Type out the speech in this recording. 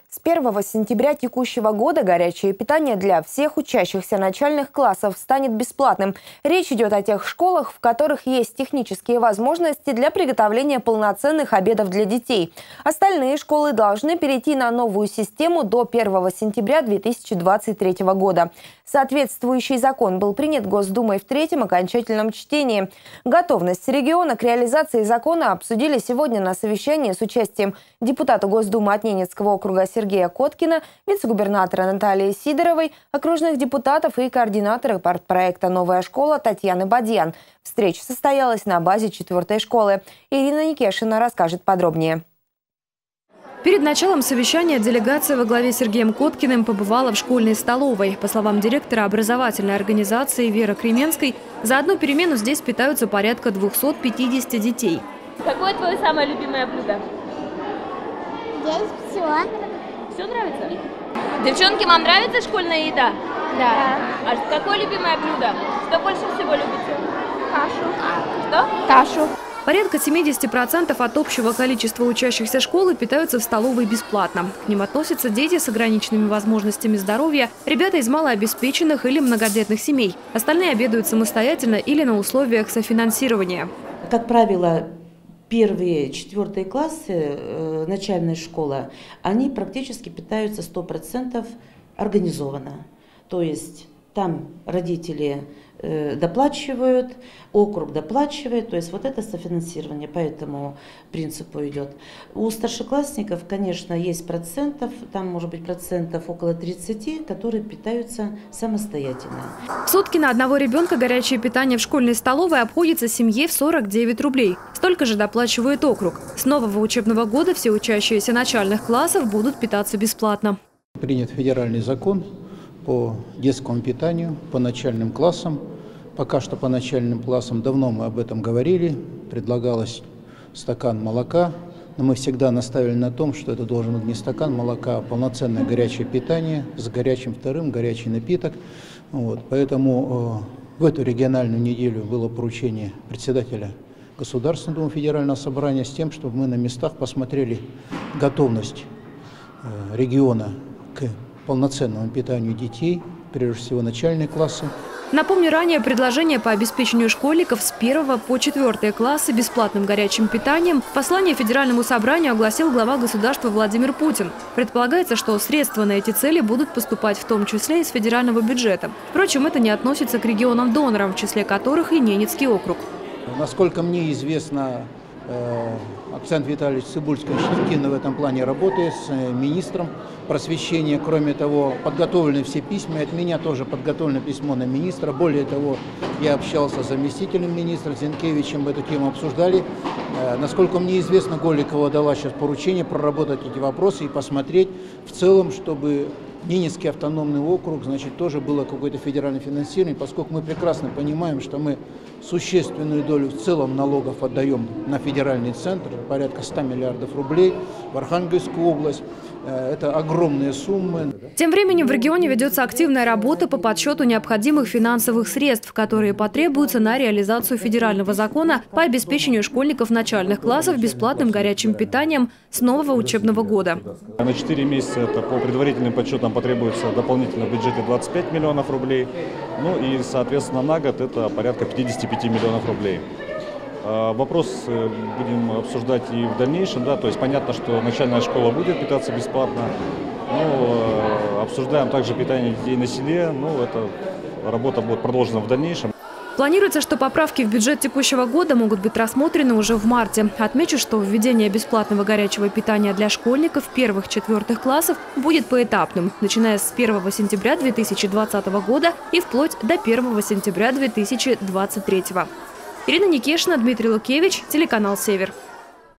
С 1 сентября текущего года горячее питание для всех учащихся начальных классов станет бесплатным. Речь идет о тех школах, в которых есть технические возможности для приготовления полноценных обедов для детей. Остальные школы должны перейти на новую систему до 1 сентября 2023 года. Соответствующий закон был принят Госдумой в третьем окончательном чтении. Готовность региона к реализации закона обсудили сегодня на совещании с участием депутата Госдумы от Ненецкого округа Сергея Коткина, вице-губернатора Натальи Сидоровой, окружных депутатов и координатора партпроекта «Новая школа» Татьяны Бадьян. Встреча состоялась на базе 4-й школы. Ирина Никешина расскажет подробнее. Перед началом совещания делегация во главе с Сергеем Коткиным побывала в школьной столовой. По словам директора образовательной организации Веры Кременской, за одну перемену здесь питаются порядка 250 детей. Какое твое самое любимое блюдо? Здесь все. Все нравится? Девчонки, вам нравится школьная еда? Да. А какое любимое блюдо? Что больше всего любите? Кашу. Что? Кашу. Порядка 70% от общего количества учащихся школы питаются в столовой бесплатно. К ним относятся дети с ограниченными возможностями здоровья, ребята из малообеспеченных или многодетных семей. Остальные обедают самостоятельно или на условиях софинансирования. Как правило, первые, 4 классы начальной школы, они практически питаются 100% организованно. То есть там родители доплачивают, округ доплачивает, то есть вот это софинансирование по этому принципу идет. У старшеклассников, конечно, есть процентов, там может быть процентов около 30, которые питаются самостоятельно. В сутки на одного ребенка горячее питание в школьной столовой обходится семье в 49 рублей. Столько же доплачивает округ. С нового учебного года все учащиеся начальных классов будут питаться бесплатно. Принят федеральный закон по детскому питанию, по начальным классам. Пока что по начальным классам давно мы об этом говорили. Предлагалось стакан молока, но мы всегда наставили на том, что это должен быть не стакан молока, а полноценное горячее питание с горячим вторым, горячий напиток. Вот. Поэтому в эту региональную неделю было поручение председателя Государственной Думы Федерального собрания с тем, чтобы мы на местах посмотрели готовность региона к полноценному питанию детей, прежде всего начальные классы. Напомню, ранее предложение по обеспечению школьников с 1 по 4 классы бесплатным горячим питанием в послании Федеральному собранию огласил глава государства Владимир Путин. Предполагается, что средства на эти цели будут поступать в том числе из федерального бюджета. Впрочем, это не относится к регионам-донорам, в числе которых и Ненецкий округ. Насколько мне известно, Александр Витальевич Цыбульский очень активно в этом плане работает с министром просвещения. Кроме того, подготовлены все письма. От меня тоже подготовлено письмо на министра. Более того, я общался с заместителем министра Зинкевичем, эту тему обсуждали. Насколько мне известно, Голикова дала сейчас поручение проработать эти вопросы и посмотреть в целом, чтобы Ненецкий автономный округ, значит, тоже было какое-то федеральное финансирование, поскольку мы прекрасно понимаем, что мы существенную долю в целом налогов отдаем на федеральный центр, порядка 100 миллиардов рублей, в Архангельскую область. Это огромные суммы. Тем временем в регионе ведется активная работа по подсчету необходимых финансовых средств, которые потребуются на реализацию федерального закона по обеспечению школьников начальных классов бесплатным горячим питанием с нового учебного года. На 4 месяца это по предварительным подсчетам потребуется дополнительно в бюджете 25 миллионов рублей. Ну и, соответственно, на год это порядка 55 миллионов рублей. Вопрос будем обсуждать и в дальнейшем, да, то есть понятно, что начальная школа будет питаться бесплатно, но обсуждаем также питание детей на селе, эта работа будет продолжена в дальнейшем. Планируется, что поправки в бюджет текущего года могут быть рассмотрены уже в марте. Отмечу, что введение бесплатного горячего питания для школьников 1-4 классов будет поэтапным, начиная с 1 сентября 2020 года и вплоть до 1 сентября 2023. Ирина Никешина, Дмитрий Лукевич, телеканал «Север».